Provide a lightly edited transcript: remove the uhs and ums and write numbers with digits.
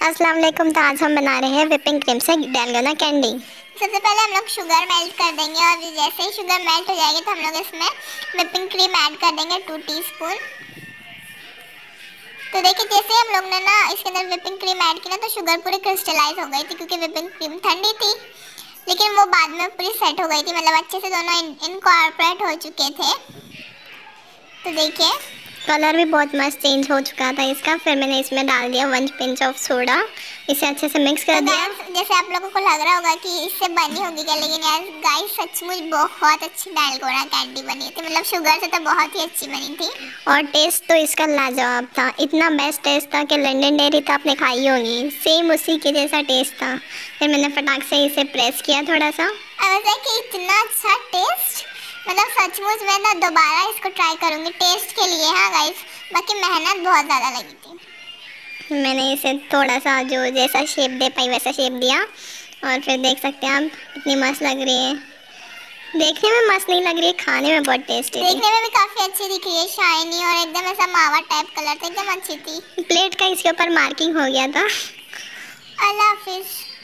अस्सलाम वालेकुम। तो आज हम बना रहे हैं व्हिपिंग क्रीम से डैलगोना कैंडी। सबसे पहले हम लोग शुगर मेल्ट कर देंगे और जैसे ही शुगर मेल्ट हो जाएगी तो हम लोग इसमें व्हिपिंग क्रीम ऐड कर देंगे 2 टीस्पून। तो देखिए जैसे हम लोग ने ना इसके अंदर व्हिपिंग क्रीम ऐड की ना तो शुगर पूरी क्रिस्टलाइज हो गई थी क्योंकि व्हिपिंग क्रीम ठंडी थी, लेकिन वो बाद में पूरी सेट हो गई थी, मतलब अच्छे से दोनों इनकॉर्पोरेट हो चुके थे। तो देखिए कलर भी बहुत मस्त चेंज हो चुका था इसका। फिर मैंने इसमें डाल दिया 1 पिंच ऑफ सोडा, इसे अच्छे से मिक्स कर दिया। जैसे आप लोगों को लग रहा होगा कि इससे बनी होगी क्या, लेकिन यार गाइस सचमुच बहुत अच्छी डैलगोना कैंडी बनी थी, मतलब शुगर से तो बहुत ही अच्छी बनी थी। और टेस्ट तो इसका लाजवाब था, इतना बेस्ट टेस्ट था कि लंदन डेयरी तो आपने खाई होगी, सेम उसी के जैसा टेस्ट था। फिर मैंने फटाक से इसे प्रेस किया थोड़ा सा। कि इतना अच्छा टेस्ट, मतलब सचमुच मैं ना दोबारा इसको ट्राई करूँगी टेस्ट के लिए। हाँ गाइस, बाकी मेहनत बहुत ज़्यादा लगी थी। मैंने इसे थोड़ा सा जो जैसा शेप दे पाई वैसा शेप दिया और फिर देख सकते हैं आप कितनी मस्त लग रही है। देखने में मस्त नहीं लग रही है, खाने में बहुत टेस्टी थी। देखने में भी काफ़ी अच्छी दिख रही है, शाइनी और एकदम ऐसा मावा टाइप कलर था, एकदम अच्छी थी। प्लेट का इसके ऊपर मार्किंग हो गया था। अल्लाह हाफिज़।